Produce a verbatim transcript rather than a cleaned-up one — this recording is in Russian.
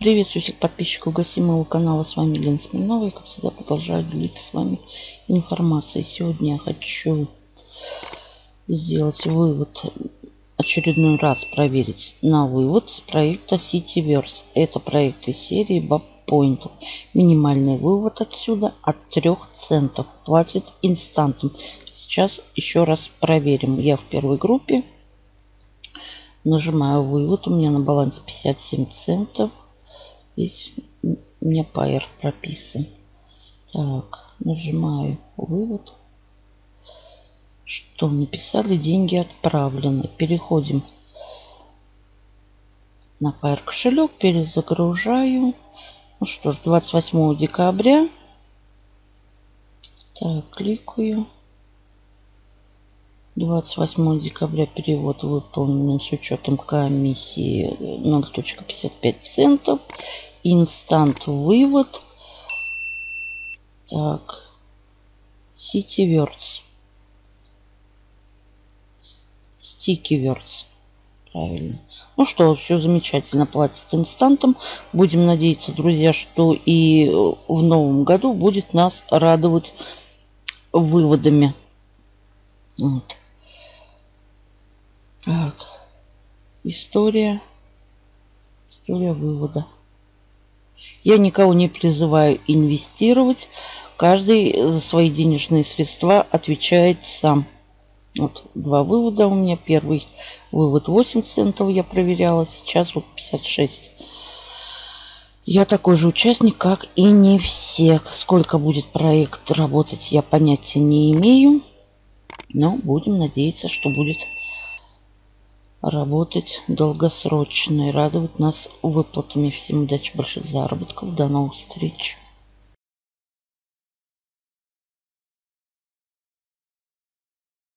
Приветствую всех подписчиков, гостей моего канала. С вами Лена Смирнова. И, как всегда, продолжаю делиться с вами информацией. Сегодня я хочу сделать вывод, очередной раз проверить на вывод с проекта Cityverse. Это проект из серии BubPoint. Минимальный вывод отсюда от трёх центов. Платит инстантом. Сейчас еще раз проверим. Я в первой группе. Нажимаю вывод. У меня на балансе пятьдесят семь центов. Здесь у меня пайер прописан. Так, нажимаю вывод. Что написали? Деньги отправлены. Переходим на пайер кошелек. Перезагружаю. Ну что ж, двадцать восьмого декабря. Так, кликаю. двадцать восьмого декабря перевод выполнен с учетом комиссии ноль целых пятьдесят пять центов. Инстант вывод. Так. Cityverse. Stikyverse. Правильно. Ну что, все замечательно. Платит инстантом. Будем надеяться, друзья, что и в новом году будет нас радовать выводами. Вот. Так. История. История вывода. Я никого не призываю инвестировать. Каждый за свои денежные средства отвечает сам. Вот два вывода у меня. Первый вывод восемь центов я проверяла. Сейчас вот пятьдесят шесть. Я такой же участник, как и не все. Сколько будет проект работать, я понятия не имею. Но будем надеяться, что будет работать долгосрочно и радовать нас выплатами. Всем удачи, больших заработков. До новых встреч.